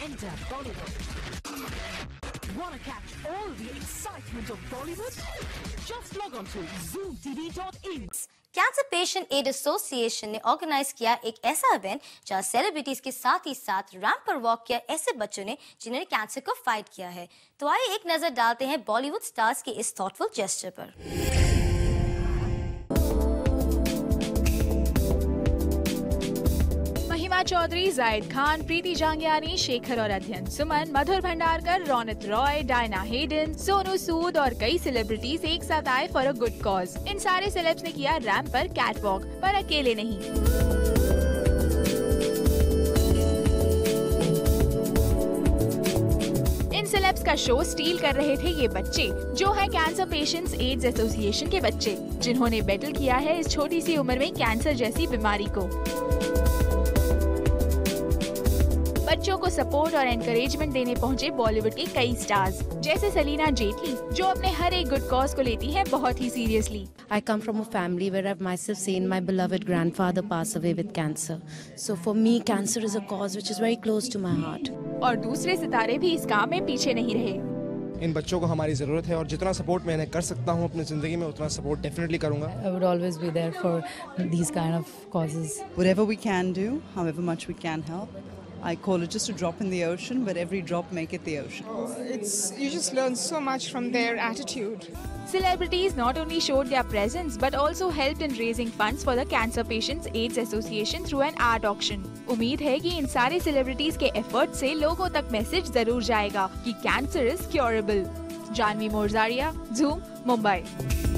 enter Bollywood. Wanna catch all the excitement of Bollywood? Just log on to zoomtv.in. Cancer patient aid association ने organise किया एक ऐसा event जहां celebrities के साथ ही साथ रैंप पर वॉक किया ऐसे बच्चों ने जिन्होंने कैंसर को फाइट किया है। तो आइए एक नजर डालते हैं बॉलीवुड स्टार्स के इस थॉटफुल जेस्चर पर। महिमा चौधरी, जाहिद खान, प्रीति जांगियानी, शेखर और अध्ययन सुमन, मधुर भंडारकर, रौनक रॉय, डायना हेडन, सोनू सूद और कई सेलिब्रिटीज एक साथ आए फॉर अ गुड कॉज। इन सारे सेलेब्स ने किया रैंप पर कैट वॉक, पर अकेले नहीं। इन सेलेब्स का शो स्टील कर रहे थे ये बच्चे, जो है कैंसर पेशेंट्स एड्स एसोसिएशन के बच्चे, जिन्होंने बैटल किया है इस छोटी सी उम्र में कैंसर जैसी बीमारी को। बच्चों को सपोर्ट और एनकरेजमेंट देने पहुंचे बॉलीवुड के कई स्टार्स, जैसे सलीना जेटली, जो अपने हर एक गुड कॉज को लेती हैं बहुत ही seriously. I come from a family where I've myself seen my beloved grandfather pass away with cancer. So for me, cancer is a cause which is very close to my heart. और दूसरे सितारे भी इस काम में पीछे नहीं रहे। इन बच्चों को हमारी ज़रूरत है और जितना सपोर्ट मैं इन्हें कर सकता हूँ अपनी ज़िंदगी में उतना सपोर्ट डेफिनेटली करूँगा। I would always be there for these kind of causes. Whatever we can do, however much we can help. I call it just a drop in the ocean, but every drop make it the ocean. You just learn so much from their attitude. Celebrities not only showed their presence but also helped in raising funds for the Cancer Patients AIDS Association through an art auction. उम्मीद है कि इन सारे celebrities के effort से लोगों तक message जरूर जाएगा कि cancer is curable. Janhvi Morjaria, Zoom, Mumbai.